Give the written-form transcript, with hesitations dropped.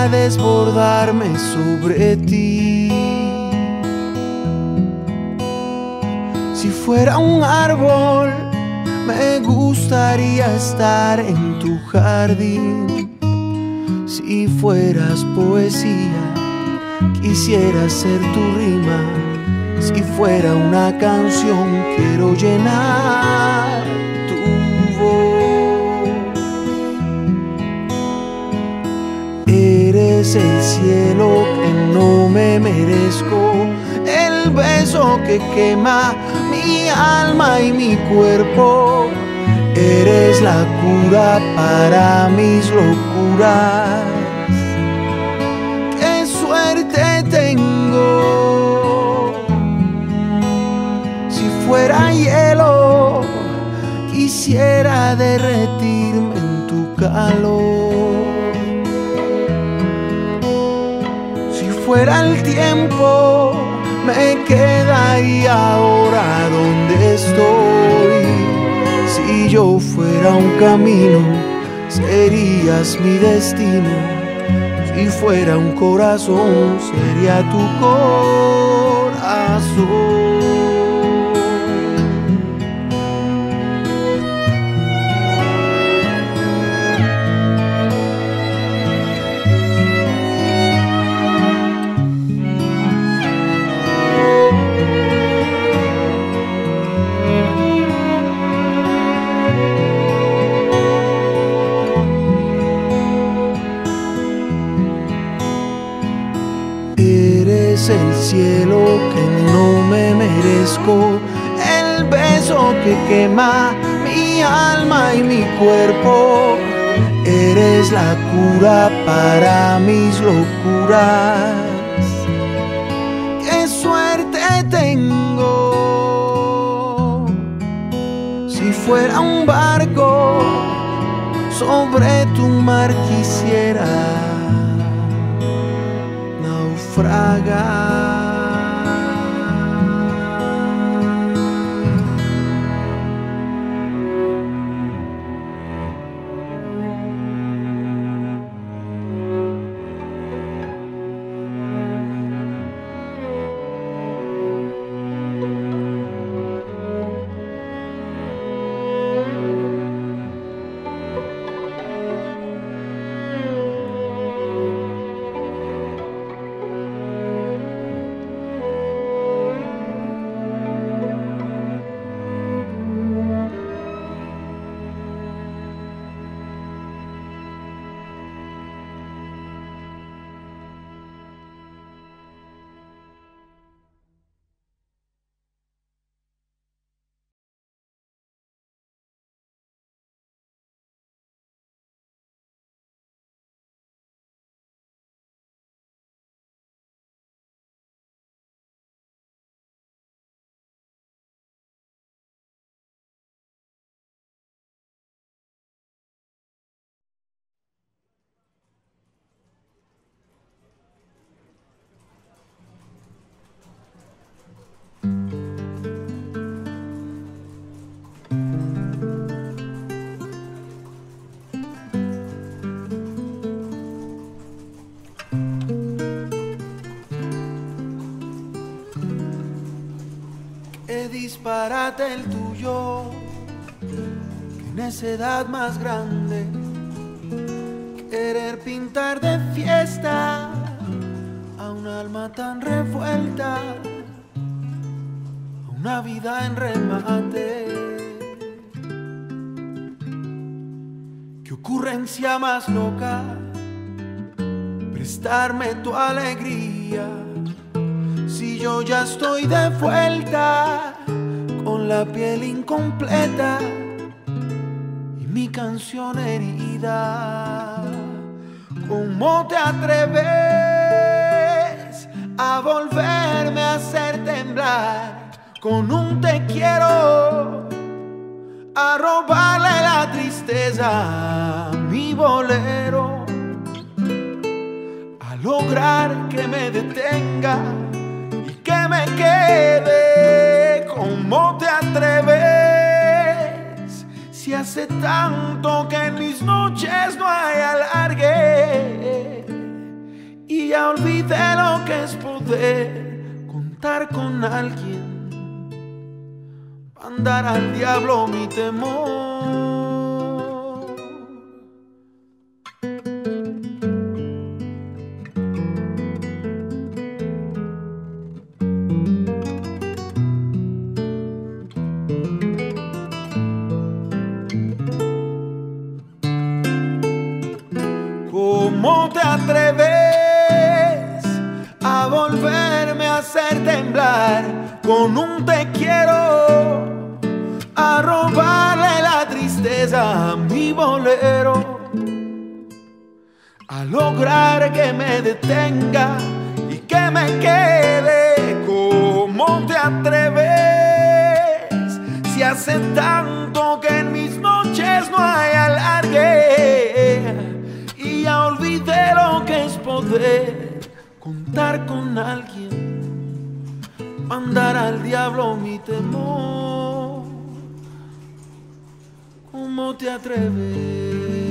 quisiera desbordarme sobre ti. Si fuera un árbol, me gustaría estar en tu jardín. Si fueras poesía, quisiera ser tu rima. Si fuera una canción, quiero llenar tu voz. Eres el cielo que no me merezco, el beso que quema mi alma y mi cuerpo. Eres la cura para mis locuras. ¡Qué suerte tengo! Si fuera hielo, quisiera derretirme en tu calor. Si fuera el tiempo, me quedaría ahora donde estoy. Si yo fuera un camino, serías mi destino. Si fuera un corazón, sería tu corazón. Eres el cielo que no me merezco, el beso que quema mi alma y mi cuerpo. Eres la cura para mis locuras. ¡Qué suerte tengo! Si fuera un barco, sobre tu mar quisiera naufragar. Qué disparate el tuyo, qué necedad más grande, querer pintar de fiesta a un alma tan revuelta, a una vida en remate. Qué ocurrencia más loca, prestarme tu alegría. Si yo ya estoy de vuelta, con la piel incompleta y mi canción herida, ¿cómo te atreves a volverme a hacer temblar con un te quiero, a robarle la tristeza a mi bolero, a lograr que me detenga que me quede? ¿Cómo te atreves? Si hace tanto que en mis noches no hay alargue, y ya olvidé lo que es poder contar con alguien, mandar al diablo mi temor. ¿Cómo te atreves a volverme a hacer temblar con un te quiero, a robarle la tristeza a mi bolero, a lograr que me detenga y que me quede? ¿Cómo te atreves si hace tanto que en mis noches no hay alargue? Y ya olvidé lo que es poder contar con alguien, mandar al diablo mi temor. ¿Cómo te atreves?